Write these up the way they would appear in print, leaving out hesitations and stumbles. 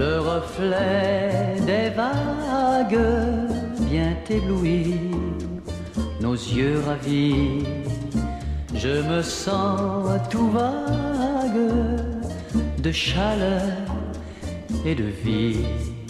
Le reflet des vagues vient éblouir nos yeux ravis. Je me sens tout vague de chaleur et de vie.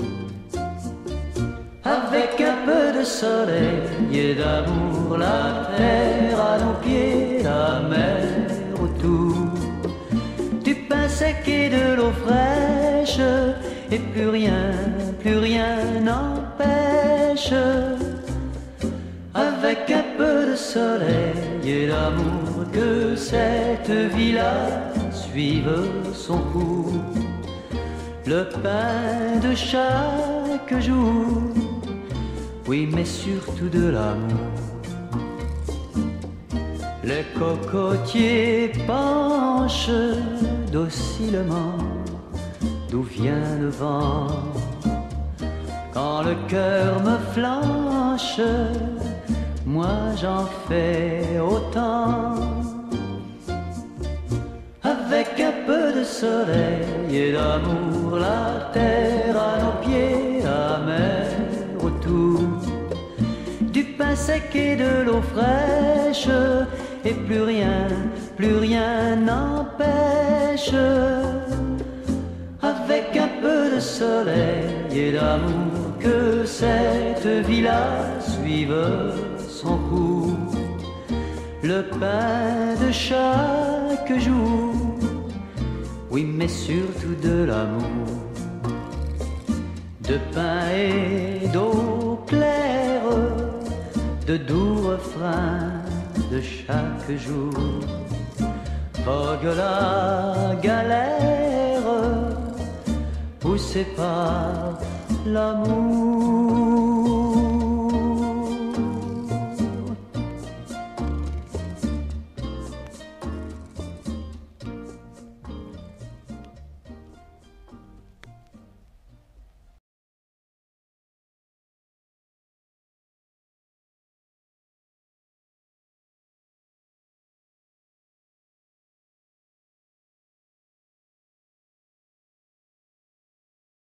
Avec un peu de soleil et d'amour, la terre à nos pieds, la mer autour, du pain sec et de l'eau fraîche, et plus rien n'empêche. Avec un peu de soleil et d'amour, que cette vie-là suive son cours. Le pain de chaque jour, oui, mais surtout de l'amour. Les cocotiers penchent docilement d'où vient le vent. Quand le cœur me flanche, moi j'en fais autant. Avec un peu de soleil et d'amour, la terre à nos pieds, la mer autour, du pain sec et de l'eau fraîche, et plus rien n'empêche. Avec un peu de soleil et d'amour, que cette vie-là suive son cours. Le pain de chaque jour, oui, mais surtout de l'amour. De pain et d'eau claire, de doux refrains de chaque jour. Vogue la galère, poussée par l'amour.